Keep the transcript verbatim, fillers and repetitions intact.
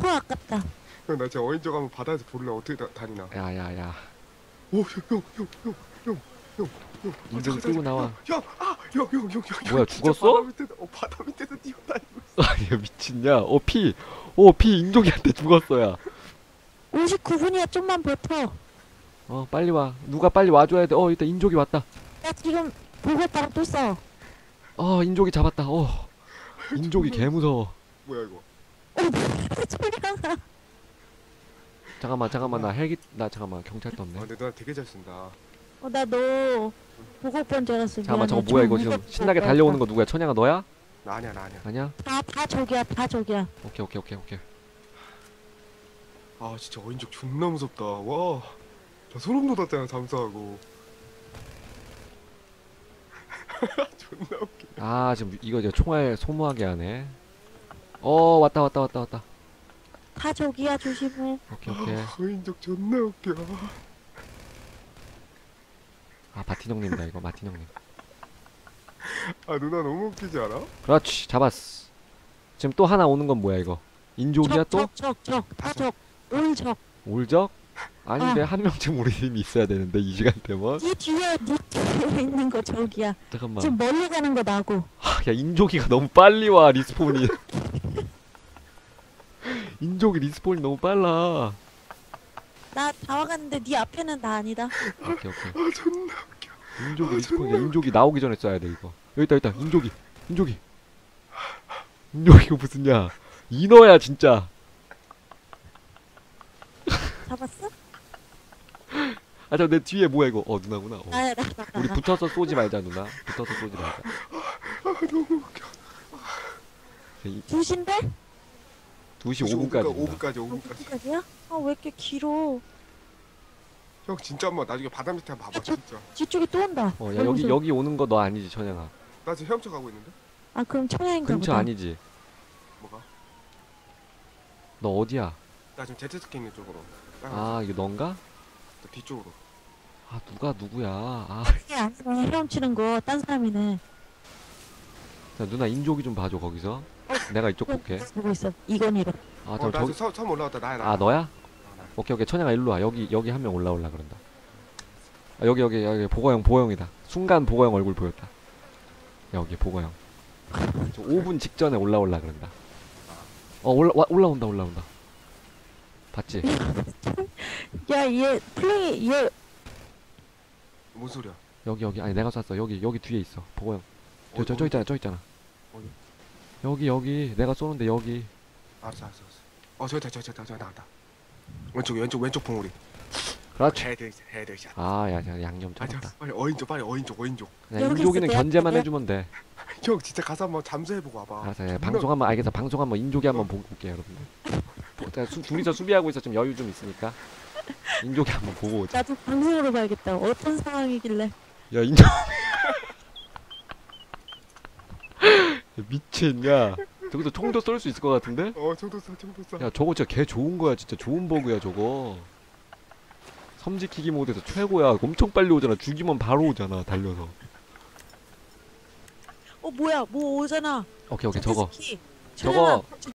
아깝다. 형 나 진짜 어인적 한번 바다에서 볼래 어떻게 다, 다니나. 야야야 오, 형, 형, 형, 형, 형, 형, 형. 인조기 끌고 나와. 형, 아, 형, 형, 형, 형. 뭐야, 형, 진짜 죽었어? 바다 밑에서, 어, 바다 밑에서 뛰어다니고 있어. 아얘 미친냐. 어피어피 인조기한테 죽었어야. 오십구 분이야. 좀만 버텨. 어 빨리 와. 누가 빨리 와줘야 돼. 어 일단 인조기 왔다. 나 지금 보고따랑 또 싸워. 어 인조기 잡았다. 어 인조기 개 무서워. 뭐야 이거? 소리야. 잠깐만 잠깐만 나 헬기 나 잠깐만 경찰 아, 떴네. 근데 누나 되게 잘 쓴다. 어, 나 너 보고 본줄 알았어. 잠깐만 저거 미안해. 뭐야 좀 이거 지금 무섭고 신나게 그랬다. 달려오는 거 누구야? 천양아 너야? 나 아니야, 나 아니야. 아니야? 다, 다 저기야. 다 저기야. 오케이 오케이 오케이 오케이. 아, 진짜 어인적 존나 무섭다. 와, 나 소름 돋았잖아 잠수하고. 존나 웃겨. 아 지금 이거 이제 총알 소모하게 하네. 어 왔다 왔다 왔다 왔다. 다 저기야. 조심해. 오케이 오케이. 어인적 존나 웃겨. 아 마틴 형님이다 이거 마틴 형님. 아, 누나 너무 웃기지 않아? 그렇지 잡았어. 지금 또 하나 오는 건 뭐야 이거? 인조기야 또? 적, 적, 적. 다 적. 올 적. 올적? 아닌데 어. 한 명쯤 우리 팀이 있어야 되는데 이 시간 되면. 네 뒤에, 네 뒤에 있는 거 저기야. 잠깐만. 지금 멀리 가는 거 나고. 하, 야 인조기가 너무 빨리 와 리스폰이. 인조기 리스폰이 너무 빨라. 나 다 와갔는데 네 앞에는 나 아니다. 오케이 오케이. 아, 존나 웃겨. 인조기 아, 리스폰이 존나 인조기 나오기 전에 써야 돼 이거. 여기 있다 여기 있다 인조기 인조기. 인조기가 무슨냐? 인어야 진짜. 잡았어? 아 저 내 뒤에 뭐야 이거? 어 누나구나. 어. 나야, 나, 나, 나. 우리 붙어서 쏘지 말자 누나. 붙어서 쏘지 말자. 아, 너무 웃겨. 이- 두신데? 두 시 오 분까지. 오 분까지, 오 분까지. 어디까지야? 아, 왜 이렇게 길어? 형 진짜 한번 나중에 바다 밑에 한번 봐봐 진짜. 뒤쪽에 또 온다. 어 야 여기 무서워. 여기 오는 거 너 아니지 천양아? 나 지금 헤엄쳐 가고 있는데? 아, 그럼 천양인가 근처 보다. 아니지? 뭐가? 너 어디야? 나 지금 제트스키 있는 쪽으로. 아 이거 넌가? 나 뒤쪽으로. 아 누가 누구야? 아 이게 아니야. 헤엄치는 거 딴 사람이네. 자, 누나 인조기 좀 봐줘 거기서. 내가 이쪽 볼게. 보고 있어. 이건희로. 아 어, 잠깐 나 저기. 지금 섬, 섬 올라왔다. 나야 나. 아 너야? 어, 나. 오케이 오케이 천양아 일로 와. 여기 여기 한 명 올라올라 그런다. 아 여기 여기 여기 보거형 보거형이다. 순간 보거형 얼굴 보였다. 여기 보거형. 저 오 분 직전에 올라올라 그런다. 어 올라 와, 올라온다 올라온다. 봤지? 야, 얘 플레이 얘 뭔 소리야? 여기 여기 아니 내가 쐈어. 여기 여기 뒤에 있어. 보거형. 저, 어디, 저, 저 어디? 있잖아 저 있잖아. 어디? 여기 여기 내가 쏘는데 여기. 알았어, 알았어, 알았어. 어, 저기다, 저기다, 저기다 나왔다. 왼쪽, 왼쪽, 왼쪽 봉우리. 그렇지. 헤드, 헤드샷. 아야 양념 아, 잡았다. 빨리 어인쪽, 빨리 어인쪽, 어인쪽. 그냥 여기 인조기는 있을 때 견제만 내가- 해주면 돼. 형 진짜 가서 한번 잠수해보고 와봐. 알았어, 예, 존나- 방송 한번 알겠어. 방송 한번 인조기 한번 보고 올게요, 여러분들. 보- 자, 수, 둘이서 수비하고 있어. 좀 여유 좀 있으니까 인조기 한번 보고 오자. 나도 방송으로 봐야겠다. 어떤 상황이길래? 야 인조. 미친야. 저기서 총도 쏠 수 있을 것 같은데? 어, 정도 쏴, 정도 쏴. 야 저거 진짜 개 좋은 거야. 진짜 좋은 버그야 저거. 섬지키기 모드에서 최고야. 엄청 빨리 오잖아. 죽이면 바로 오잖아. 달려서. 어, 뭐야? 뭐 오잖아. 오케이 오케이 저거. 제트스키. 저거. 천양아,